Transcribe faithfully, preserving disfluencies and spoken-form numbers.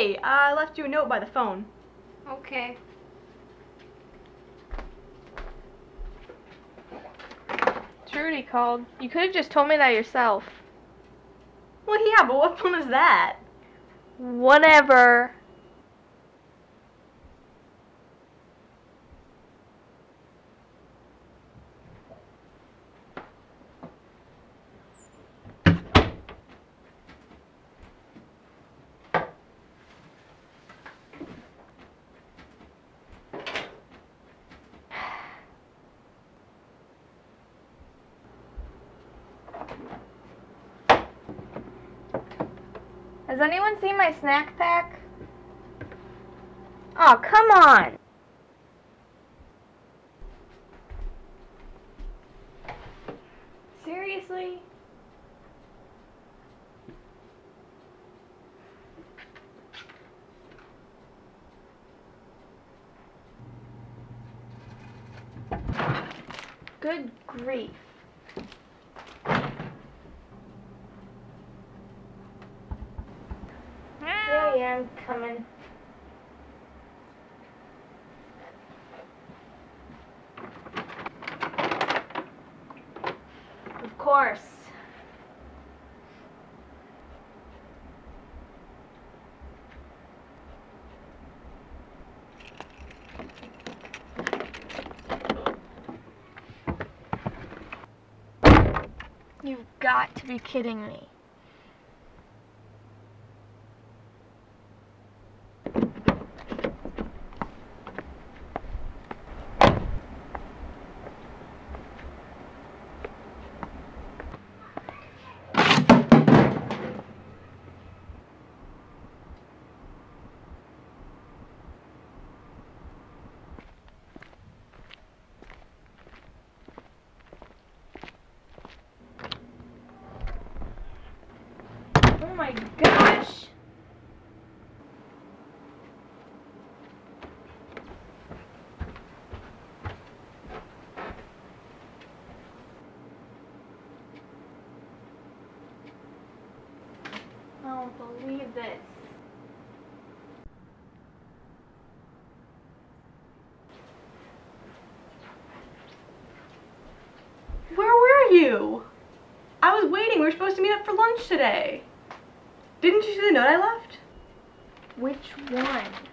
Hey, I left you a note by the phone. Okay. Trudy called. You could have just told me that yourself. Well, yeah, but what fun is that? Whatever. Has anyone seen my snack pack? Oh, come on! Seriously? Good grief. Yeah, yeah, I'm coming. Of course. You've got to be kidding me. Oh my gosh! I don't believe this. Where were you? I was waiting. We were supposed to meet up for lunch today. Didn't you see the note I left? Which one?